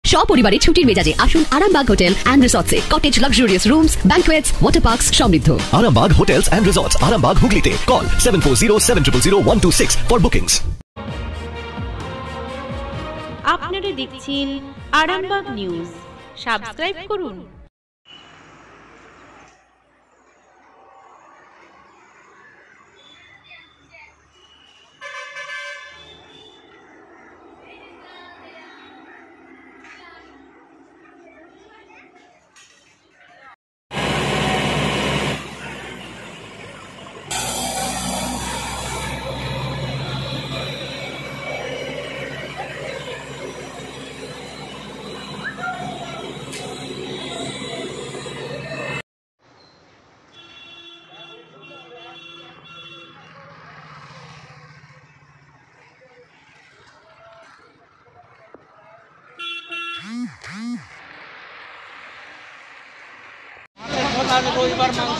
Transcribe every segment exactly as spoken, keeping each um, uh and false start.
সপরিবারে ছুটির মেজাজে আসুন আরামবাগ হোটেল অ্যান্ড রিসর্টসে। Cottage luxurious rooms, banquets, water parks সমৃদ্ধ। Arambag Hotels and Resorts, Arambag Hooghly. Call seven four zero seven zero zero one two six for bookings. আপনারা দেখছেন Arambagh news. Subscribe করুন। রবিবার মাংস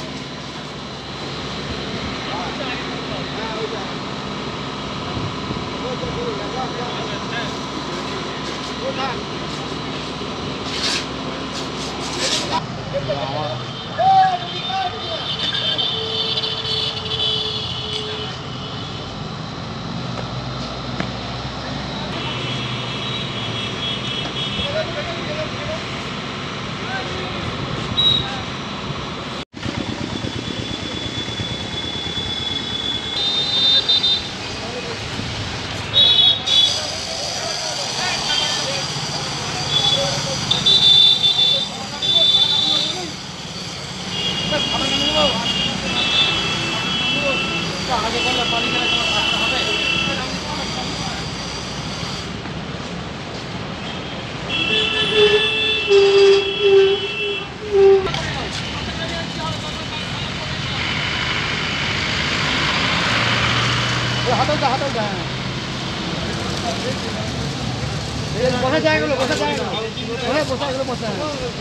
বসা যায় গেল বসা যায় বসা গেল বসা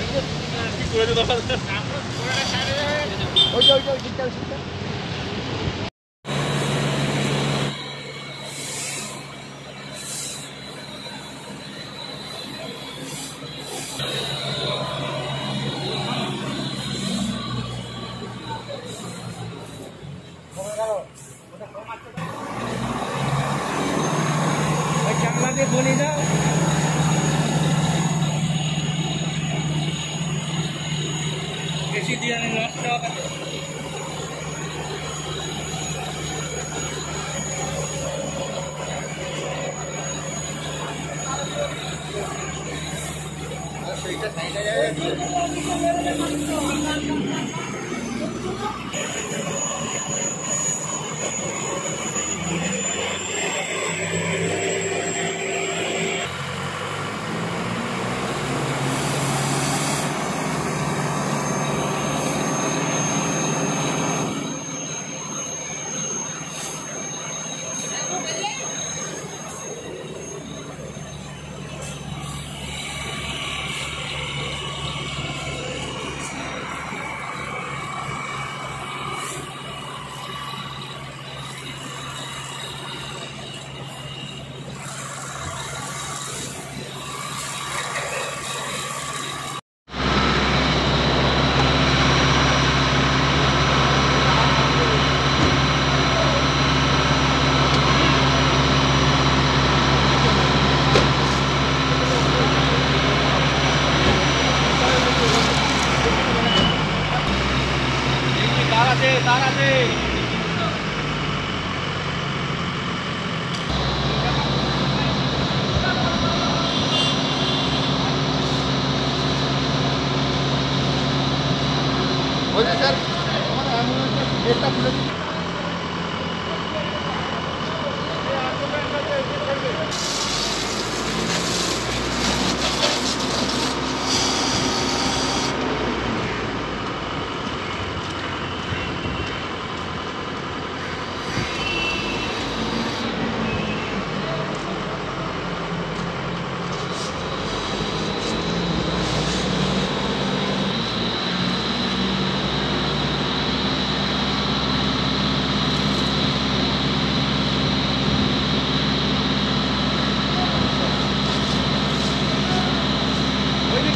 ওইটা ওইটা ঠিকঠাক ঠিকঠাক বলি যাও বেশি দিয়ে নষ্ট হবে সেইটা সাইডে যায়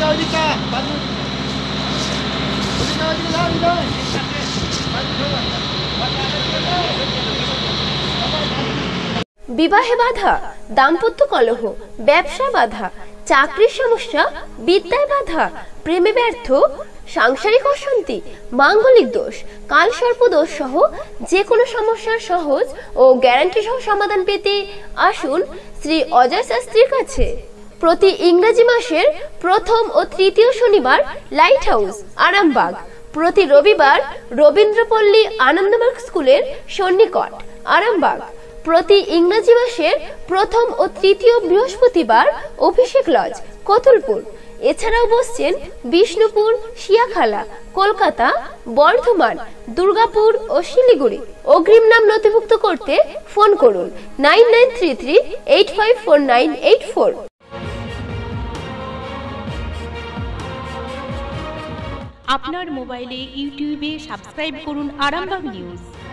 ওদিকে ওদিকে বাজু ওদিকে ওদিকে যাও দিদা বিবাহে বাধা, দাম্পত্য কলহ, ব্যবসা বাধা, চাকরির সমস্যা, বিদ্যায় বাধা, প্রেমে ব্যর্থ, সাংসারিক অশান্তি, মাঙ্গলিক দোষ, কালসর্প দোষ সহ যে কোনো সমস্যার সহজ ও গ্যারান্টি সহ সমাধান পেতে আসুন শ্রী অজয় শাস্ত্রীর কাছে। প্রতি ইংরেজি মাসের প্রথম ও তৃতীয় শনিবার লাইট হাউস আরামবাগ, প্রতি রবিবার রবীন্দ্রপল্লী আনন্দমার্গ স্কুলের সন্নিকট আরামবাগ, প্রতি ইংরেজি মাসের প্রথম ও তৃতীয় বৃহস্পতিবার অভিষেক লজ কতুলপুর। এছাড়াও বসছেন বিষ্ণুপুর, শিয়াখালা, কলকাতা, বর্ধমান, দুর্গাপুর ও শিলিগুড়ি। অগ্রিম নাম নথিভুক্ত করতে ফোন করুন nine nine three three eight five four nine eight four. আপনার মোবাইলে ইউটিউবে সাবস্ক্রাইব করুন আরামবাগ নিউজ।